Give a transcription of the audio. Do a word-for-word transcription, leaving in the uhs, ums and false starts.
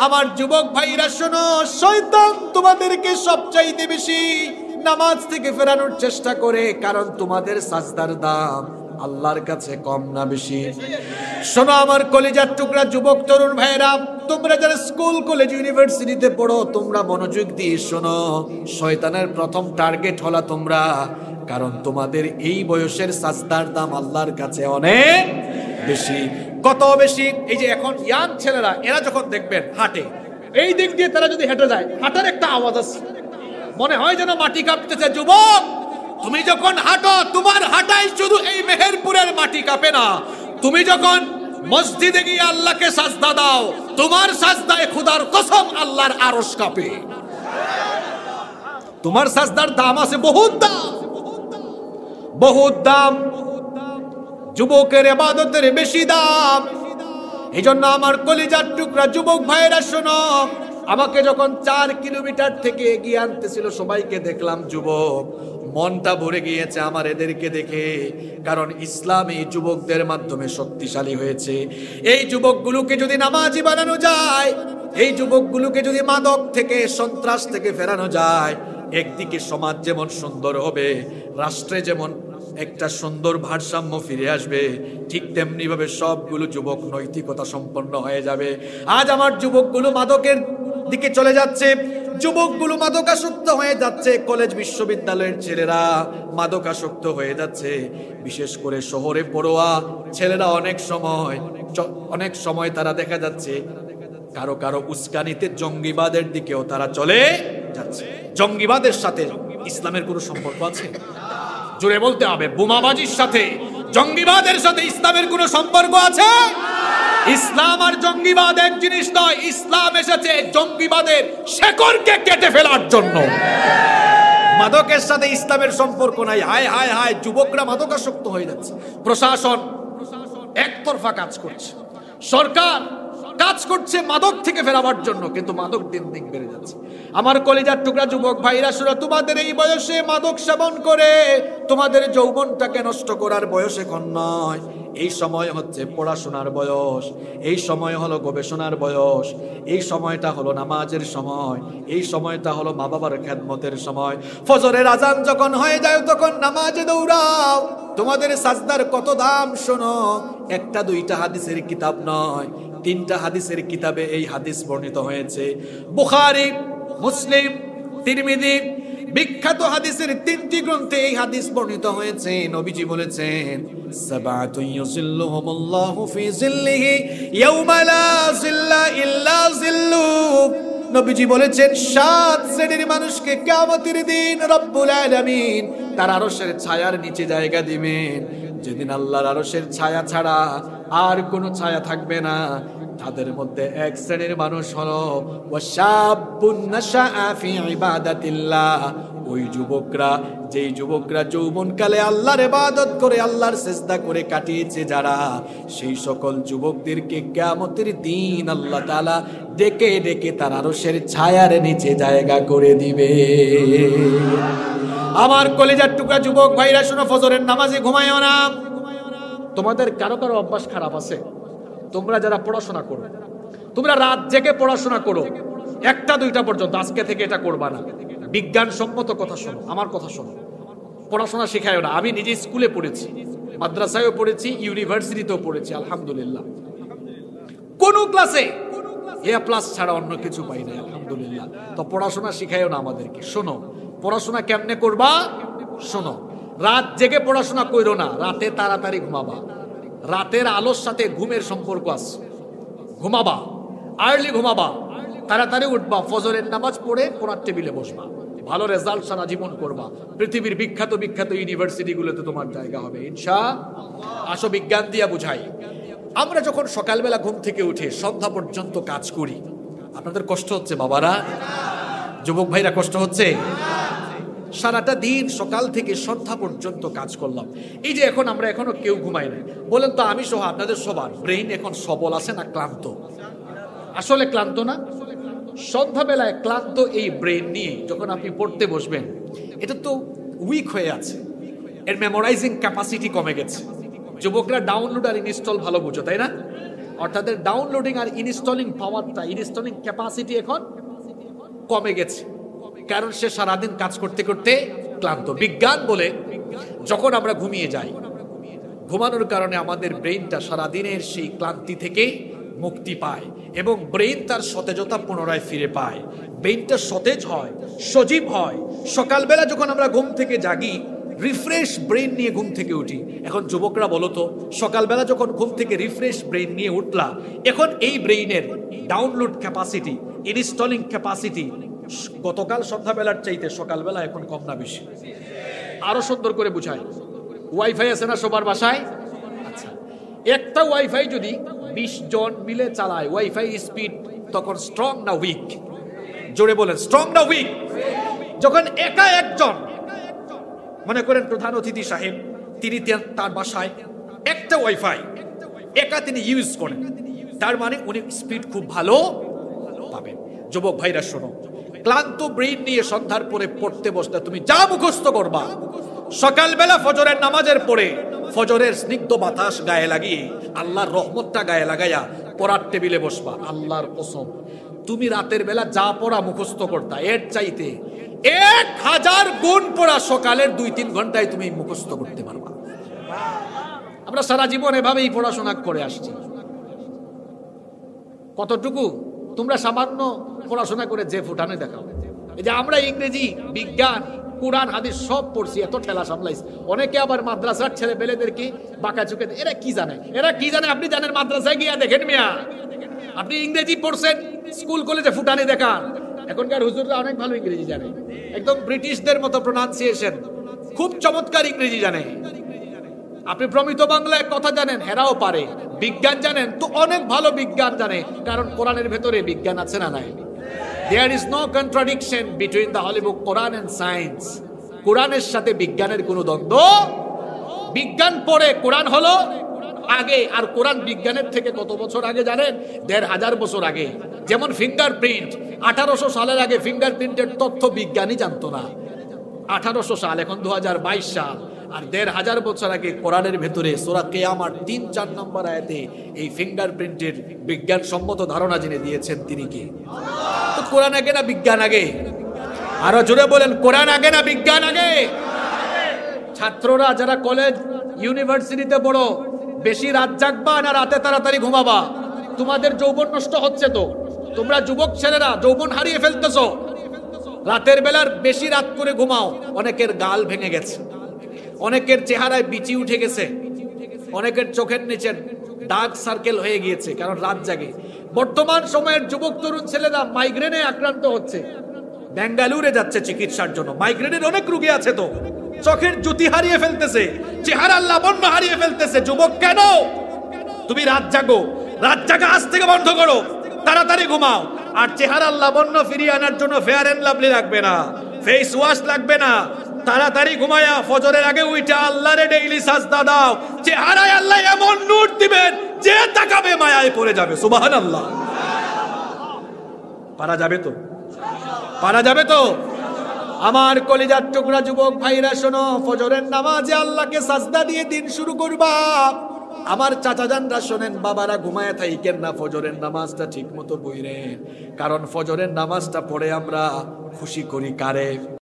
আমার যুবক ভাইরা শোনো, শয়তান তোমাদেরকে সবচাইতে বেশি নামাজ থেকে ফেরানোর চেষ্টা করে, কারণ তোমাদের সাজদার দাম আল্লাহর কাছে কম না বেশি? শোনো আমার কলিজার টুকরা যুবক তরুণ ভাইরা, তোমরা যারা স্কুল কলেজ ইউনিভার্সিটিতে পড়ো, তোমরা মনোযোগ দিয়ে শোনো। শয়তানের প্রথম টার্গেট হলো তোমরা, কারণ তোমাদের এই বয়সের সাজদার দাম আল্লাহর কাছে অনেক বেশি। কত বেশি? এই যে এখন ইয়াং ছেলেরা, এরা যখন দেখবেন হাঁটে, এই দিক দিয়ে তারা যদি হেঁটে যায়, হাঁটার একটা আওয়াজ আছে, মনে হয় যেন মাটি কাঁপতেছে। যুবক, তুমি যখন হাঁটো, তোমার হাঁটাই শুধু এই মেহেরপুরের মাটি কাঁপে না, তুমি যখন মসজিদে গিয়ে আল্লাহকে সাজদা দাও, তোমার সাজদায় খোদার কসম আল্লাহর আরশ কাঁপে। তোমার সাজদার দাম আছে, বহুত দাম, বহুত দাম। যুবকের ইবাদতের বেশি দাম। এই জন্য আমার কলিজার টুকরা যুবক ভাইয়েরা শোনো, আমাকে যখন চার কিলোমিটার থেকে এগিয়ে আনতেছিল, সবাইকে দেখলাম যুবক, মনটা ভরে গিয়েছে আমার এদেরকে দেখে, কারণ ইসলাম এই যুবকদের মাধ্যমে শক্তিশালী হয়েছে। এই যুবকগুলোকে যদি নামাজি বানানো যায়, এই যুবকগুলোকে যদি মাদক থেকে, সন্ত্রাস থেকে ফেরানো যায়, একদিকে সমাজ যেমন সুন্দর হবে, রাষ্ট্রে যেমন একটা সুন্দর ভারসাম্য ফিরে আসবে, ঠিক তেমনি ভাবে সবগুলো যুবক নৈতিকতা সম্পন্ন হয়ে যাবে। আজ আমার যুবকগুলো মাদকের দিকে চলে যাচ্ছে, যুবকগুলো মাদকাসক্ত হয়ে যাচ্ছে, কলেজ বিশ্ববিদ্যালয়ের ছেলেরা মাদকাসক্ত হয়ে যাচ্ছে। বিশেষ করে শহরে পড়ুয়া ছেলেরা অনেক সময় অনেক সময় তারা দেখা যাচ্ছে কারো কারো উস্কানিতে জঙ্গিবাদের দিকেও তারা চলে যাচ্ছে। জঙ্গিবাদের সাথে ইসলামের কোনো সম্পর্ক আছে? জোরে বলতে হবে। বোমাবাজির সাথে, জঙ্গিবাদের সাথে ইসলামের কোনো সম্পর্ক আছে? ইসলাম আর জঙ্গিবাদ এক জিনিস নয়। ইসলাম এসেছে জঙ্গিবাদের শেকড়কে কেটে ফেলার জন্য। মাদকের সাথে ইসলামের সম্পর্ক নাই। হায় হায় হায়, যুবকরা মাদকাসক্ত হয়ে যাচ্ছে। প্রশাসন একতরফা কাজ করছে, সরকার কাজ করছে মাদক থেকে ফেরাবার জন্য, কিন্তু মাদক দিন দিন বেড়ে যাচ্ছে। আমার কলিজার টুকরা যুবক ভাইরা শুনো, তোমাদের এই বয়সে মাদক সেবন করে তোমাদের যৌবনটাকে নষ্ট করার বয়স এখন নয়। এই সময় হচ্ছে পড়াশোনার বয়স, এই সময় হলো গবেষণার বয়স, এই সময়টা হলো নামাজের সময়, এই সময়টা হলো মা বাবার খেদমতের সময়। ফজরের আজান যখন হয়ে যায়, তখন নামাজে দৌড়াও। তোমাদের সাজদার কত দাম শোনো। একটা দুইটা হাদিসের কিতাব নয়, তিনটা হাদিসের কিতাবে এই হাদিস বর্ণিত হয়েছে। বুখারী, মুসলিম, তিরমিজি, বিখ্যাত হাদিসের তিনটি গ্রন্থে এই হাদিস বর্ণিত হয়েছে। নবীজি বলেছেন, সাবাতুন ইউযিল্লুহুমুল্লাহু ফি যিল্লিহি ইয়াওমা লা যিল্লা ইল্লা যিল্লু। নবীজি বলেছেন, সাত শ্রেণীর মানুষকে কিয়ামতের দিন রব্বুল আলামিন তার আরশের ছায়ার নিচে জায়গা দিবেন, যেদিন আল্লাহর আরশের ছায়া ছাড়া আর কোনো ছায়া থাকবে না। তাদের মধ্যে এক শ্রেণীর মানুষ হলো ওয়াশাবুন নাশাআ ফি ইবাদাতিল্লাহ, ওই যুবকরা, যেই যুবকরা যৌবনকালে আল্লাহর ইবাদত করে, আল্লাহর সিজদা করে কাটিয়েছে যারা, সেই সকল যুবকদেরকে কিয়ামতের দিন আল্লাহ তাআলা ডেকে ডেকে তার আরশের ছায়ার নিচে জায়গা করে দিবে। আমার কলিজার টুকরা যুবক ভাইরা শোনো, ফজরের নামাজে ঘুমায়ও না। তোমাদের কারো কারো অভ্যাস খারাপ আছে। তোমরা যারা পড়াশোনা করো, তোমরা রাত জেগে পড়াশোনা করো একটা দুইটা পর্যন্ত, আজকে থেকে এটা করবা না। বিজ্ঞানসম্মত কথা শোনো, আমার কথা শোনো। পড়াশোনা শেখায় না। আমি নিজে স্কুলে পড়েছি, মাদ্রাসায়ও পড়েছি, ইউনিভার্সিটিতেও পড়েছি, আলহামদুলিল্লাহ। কোন ক্লাসে এ প্লাস ছাড়া অন্য কিছু পাই না, আলহামদুলিল্লাহ। তো পড়াশোনা শিখায়ও না আমাদেরকে। শোনো, পড়াশোনা কেমনে করবা শোনো। রাত জেগে পড়াশোনা করো না, রাতে তাড়াতাড়ি ঘুমাবা। রাতের আলোর সাথে ঘুমের সম্পর্ক আছে। ঘুমাবা, আর্লি ঘুমাবা, তাড়াতাড়ি উঠবা, ফজরের নামাজ পড়ে পড়ার টেবিলে বসবা, ভালো রেজাল্ট সারা জীবন করবা। পৃথিবীর বিখ্যাত বিখ্যাত ইউনিভার্সিটি গুলোতে তোমার জায়গা হবে ইনশাআল্লাহ। আসো বিজ্ঞান দিয়া বুঝাই। আমরা যখন সকালবেলা ঘুম থেকে উঠে সন্ধ্যা পর্যন্ত কাজ করি, আপনাদের কষ্ট হচ্ছে বাবারা, যুবক ভাইরা কষ্ট হচ্ছে? সারাটা দিন সকাল থেকে সন্ধ্যা পর্যন্ত কাজ করলাম। এই যে এখন আমরা এখনো কেউ ঘুমাই না, বলেন তো আমি সহ আপনাদের সবার ব্রেইন এখন সবল আছে না ক্লান্ত? আসলে ক্লান্ত না? সন্ধ্যাবেলায় ক্লান্ত এই ব্রেইন নিয়ে যখন আপনি পড়তে বসবেন, এটা তো উইক হয়ে আছে, এর মেমোরাইজিং ক্যাপাসিটি কমে গেছে। যুবকরা ডাউনলোড আর ইনস্টল ভালো বুঝো, তাই না? অর্থাৎ ডাউনলোডিং আর ইনস্টলিং পাওয়ারটা, ইনস্টলিং ক্যাপাসিটি এখন কমে গেছে, কারণ সে সারাদিন কাজ করতে করতে ক্লান্ত। বিজ্ঞান বলে যখন আমরা ঘুমিয়ে যাই, ঘুমানোর কারণে আমাদের ব্রেইনটা সারাদিনের সেই ক্লান্তি থেকে মুক্তি পায় এবং ব্রেইন তার সতেজতা পুনরায় ফিরে পায়। ব্রেইনটা সতেজ হয়, সজীব হয়। সকালবেলা যখন আমরা ঘুম থেকে জাগি, রিফ্রেশ ব্রেইন নিয়ে ঘুম থেকে উঠি। এখন যুবকরা বলো তো, সকালবেলা যখন ঘুম থেকে রিফ্রেশ ব্রেইন নিয়ে উঠলা, এখন এই ব্রেইনের ডাউনলোড ক্যাপাসিটি, ইনস্টলিং ক্যাপাসিটি গতকাল সন্ধ্যাবেলার চাইতে সকালবেলা এখন কম না বেশি? আরো সুন্দর করে বুঝায়, ওয়াইফাই আছে না সবার বাসায়? আচ্ছা, একটা ওয়াইফাই যদি বিশ জন মিলে চালায়, ওয়াইফাই স্পিড তখন স্ট্রং না উইক? জোরে বলেন, স্ট্রং না উইক? যখন একা একজন, মনে করেন প্রধান অতিথি সাহেব, তিনি তার বাসায় একটা ওয়াইফাই একা তিনি ইউজ করেন, তার মানে উনি স্পিড খুব ভালো পাবেন। যুবক ভাইরা শোনো, ক্লান্ত ব্রেইন নিয়ে সন্ধ্যার পরে পড়তে বসলে তুমি যা মুখস্থ করবা, সকালবেলা ফজরের নামাজের পরে ফজরের স্নিগ্ধ বাতাস গায়ে লাগিয়ে আল্লাহর রহমতটা গায়ে লাগাইয়া পড়ার টেবিলে বসবা, আল্লাহর কসম তুমি রাতের বেলা যা পড়া মুখস্থ করতা, এর চাইতে এক হাজার গুণ পড়া সকালের দুই তিন ঘন্টায় তুমি মুখস্থ করতে পারবা। আমরা সারা জীবন এভাবেই পড়াশোনা করে আসছি। কতটুকু তোমরা সামান্য পড়াশোনা করে যে ফুটানে দেখাও। এই যে আমরা ইংরেজি, বিজ্ঞান, কোরআন, হাদিস সব পড়ছি, এত ঠেলা সামলাইছি। অনেকে আবার মাদ্রাসার ছেলে পেলেদেরকে বাঁকা চোখে, এরা কি জানে, এরা কি জানে? আপনি জানেন মাদ্রাসায় গিয়া দেখেন মিয়া, আপনি ইংরেজি পড়ছেন, স্কুল কলেজে ফুটানি দেখান। এখনকার হুজুররা অনেক ভালো ইংরেজি জানে, একদম ব্রিটিশদের মতো প্রোনাউন্সিয়েশন, খুব চমৎকার ইংরেজি জানে। আপনি প্রমিত বাংলায় কথা জানেন, হেরাও পারে। বিজ্ঞান জানেন তো অনেক ভালো বিজ্ঞান জানে, কারণ কোরআনের ভেতরে বিজ্ঞান আছে না নাই? There is no contradiction between the holy book Quran and science. কোরআনের সাথে বিজ্ঞানের কোনো দ্বন্দ্ব। বিজ্ঞান পড়ে কোরআন হলো আগে, আর কোরআন বিজ্ঞানের থেকে কত বছর আগে জানেন? দেড় হাজার বছর আগে। যেমন ফিঙ্গারপ্রিন্ট, আঠারোশো সালের আগে ফিঙ্গারপ্রিন্টের তথ্য বিজ্ঞানী জানতো না। আঠারোশো সাল, এখন দু হাজার বাইশ সাল, আর দেড় হাজার বছর আগে কোরআনের ভেতরে সূরা কিয়ামার তিন চার নম্বর আয়াতে এই ফিঙ্গারপ্রিন্টের বিজ্ঞানসম্মত ধারণা জেনে দিয়েছেন তিনি কে? তো কোরআন আগে না বিজ্ঞান আগে? আরো জোরে বলেন, কোরআন আগে না বিজ্ঞান আগে? ছাত্ররা যারা কলেজ ইউনিভার্সিটিতে পড়ো, বেশি রাত জাগবা না রাতে তাড়াতাড়ি ঘুমাবা? তোমাদের যৌবন নষ্ট হচ্ছে তো। তোমরা যুবক ছেলেরা যৌবন হারিয়ে ফেলতেছো। রাতের বেলার বেশি রাত করে ঘুমাও, অনেকের গাল ভেঙে গেছে, অনেকের চেহারায় বিচি উঠে গেছে, অনেকের চোখের নিচে ডার্ক সার্কেল হয়ে গিয়েছে, কারণ রাত জাগে। বর্তমান সময়ের যুবক তরুণ ছেলেরা মাইগ্রেনে আক্রান্ত হচ্ছে, বেঙ্গালুরে যাচ্ছে চিকিৎসার জন্য। মাইগ্রেনের অনেক রোগী আছে তো, চোখের জ্যোতি হারিয়ে ফেলতেছে, চেহারার লাবণ্য হারিয়ে ফেলতেছে। যুবক কেন? তুমি রাত জাগো, রাত জাগা আজ থেকে বন্ধ করো, তাড়াতাড়ি ঘুমাও। আর চেহারার লাবণ্য ফিরিয়ে আনার জন্য ফেয়ার এন্ড লাভলি লাগবে না, ফেস ওয়াশ লাগবে না, তাড়াতাড়ি ঘুমায়া ফজরের আগে উইটা আল্লাহরে ডেইলি সাজদা দাও। চেহারায় আল্লাহ এমন নূর দিবেন যে তাকাবে মায়ায় পড়ে যাবে। সুবহানাল্লাহ। পারা যাবে তো? পারা যাবে তো? আমার কলিজার টুকরা যুবক ভাইরা শোনো, ফজরের নামাজে আল্লাহকে সাজদা দিয়ে দিন শুরু করবা। আমার চাচা জানরা শোনেন, বাবারা ঘুমায় থাকেন না, ফজরের নামাজটা ঠিক মতো পড়েন, কারণ ফজরের নামাজটা পড়ে আমরা খুশি করি কারে?